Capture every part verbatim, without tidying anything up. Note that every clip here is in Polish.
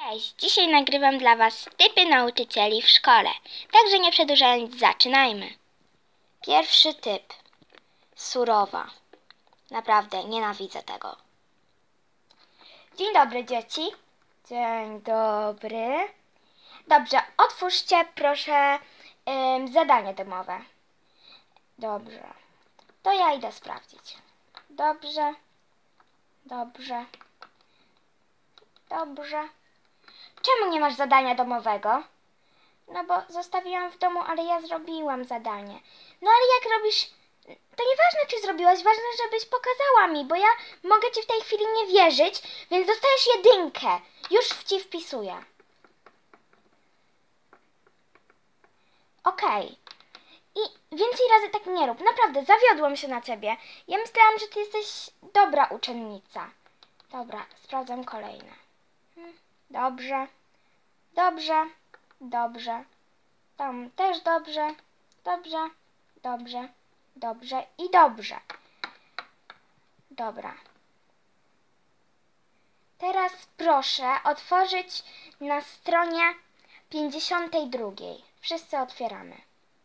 Cześć, dzisiaj nagrywam dla Was typy nauczycieli w szkole. Także nie przedłużając, zaczynajmy. Pierwszy typ. Surowa. Naprawdę, nienawidzę tego. Dzień dobry, dzieci. Dzień dobry. Dobrze, otwórzcie proszę ym, zadanie domowe. Dobrze. To ja idę sprawdzić. Dobrze. Dobrze. Dobrze. Czemu nie masz zadania domowego? No bo zostawiłam w domu, ale ja zrobiłam zadanie. No ale jak robisz... To nieważne, czy zrobiłaś, ważne, żebyś pokazała mi, bo ja mogę ci w tej chwili nie wierzyć, więc dostajesz jedynkę. Już ci wpisuję. Okej. Okay. I więcej razy tak nie rób. Naprawdę, zawiodłam się na ciebie. Ja myślałam, że ty jesteś dobra uczennica. Dobra, sprawdzam kolejne. Dobrze. Dobrze. Dobrze. Tam też dobrze. Dobrze. Dobrze. Dobrze i dobrze. Dobra. Teraz proszę otworzyć na stronie pięćdziesiątej drugiej. Wszyscy otwieramy.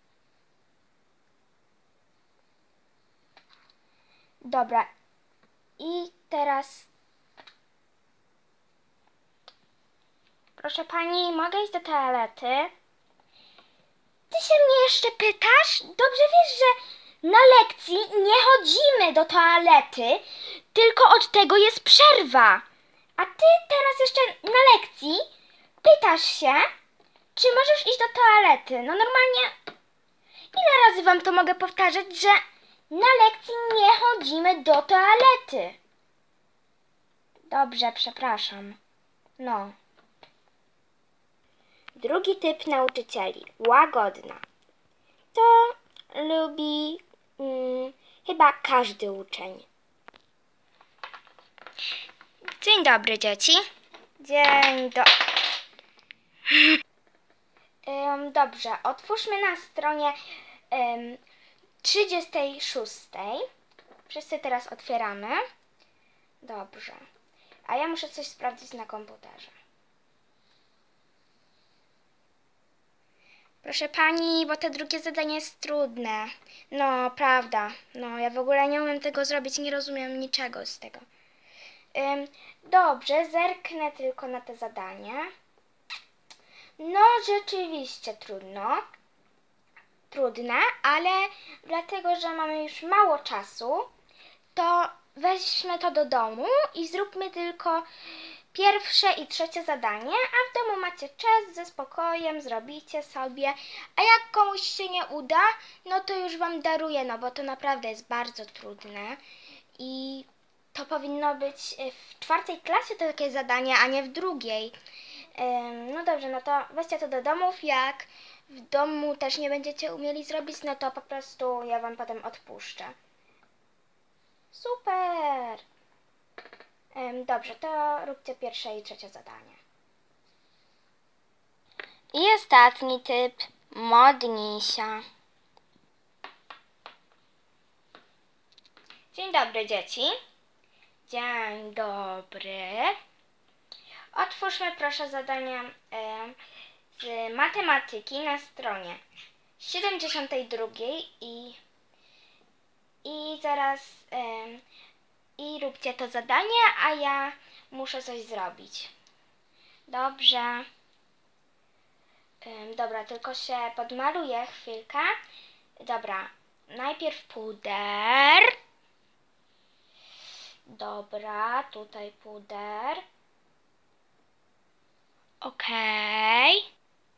Dobra. I teraz... Proszę pani, mogę iść do toalety? Ty się mnie jeszcze pytasz? Dobrze wiesz, że na lekcji nie chodzimy do toalety, tylko od tego jest przerwa. A ty teraz jeszcze na lekcji pytasz się, czy możesz iść do toalety. No normalnie, ile razy wam to mogę powtarzać, że na lekcji nie chodzimy do toalety. Dobrze, przepraszam. No. Drugi typ nauczycieli. Łagodna. To lubi hmm, chyba każdy uczeń. Dzień dobry, dzieci. Dzień dobry. um, dobrze, otwórzmy na stronie um, trzydziestej szóstej. Wszyscy teraz otwieramy. Dobrze. A ja muszę coś sprawdzić na komputerze. Proszę pani, bo to drugie zadanie jest trudne. No, prawda. No, ja w ogóle nie umiem tego zrobić, nie rozumiem niczego z tego. Ym, dobrze, zerknę tylko na to zadanie. No, rzeczywiście trudno. Trudne, ale dlatego, że mamy już mało czasu, to weźmy to do domu i zróbmy tylko pierwsze i trzecie zadanie, a w domu macie czas, ze spokojem zrobicie sobie, a jak komuś się nie uda, no to już wam daruję, no bo to naprawdę jest bardzo trudne i to powinno być w czwartej klasie to takie zadanie, a nie w drugiej. No dobrze, no to weźcie to do domów, jak w domu też nie będziecie umieli zrobić, no to po prostu ja wam potem odpuszczę. Super! Dobrze, to róbcie pierwsze i trzecie zadanie. I ostatni typ. Modnij się. Dzień dobry, dzieci. Dzień dobry. Otwórzmy proszę zadania z matematyki na stronie siedemdziesiątej drugiej i, i zaraz... I róbcie to zadanie, a ja muszę coś zrobić. Dobrze. Ym, dobra, tylko się podmaluję chwilkę. Dobra, najpierw puder. Dobra, tutaj puder. Okej. Okay.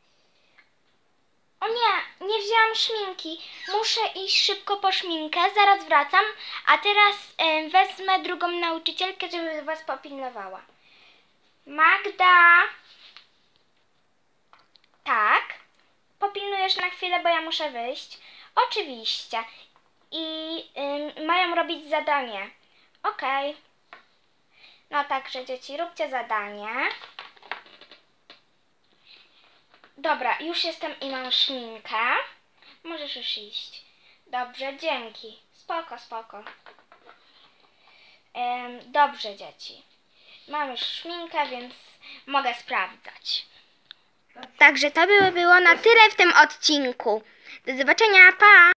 O nie, nie wzięłam szminki. Muszę iść szybko po szminkę, zaraz wracam, a teraz y, wezmę drugą nauczycielkę, żeby was popilnowała. Magda! Tak? Popilnujesz na chwilę, bo ja muszę wyjść? Oczywiście. I y, mają robić zadanie. Okej. Okay. No także dzieci, róbcie zadanie. Dobra, już jestem i mam szminkę. Możesz już iść. Dobrze, dzięki. Spoko, spoko. Ym, dobrze, dzieci. Mam już szminkę, więc mogę sprawdzać. Także to by było na tyle w tym odcinku. Do zobaczenia, pa!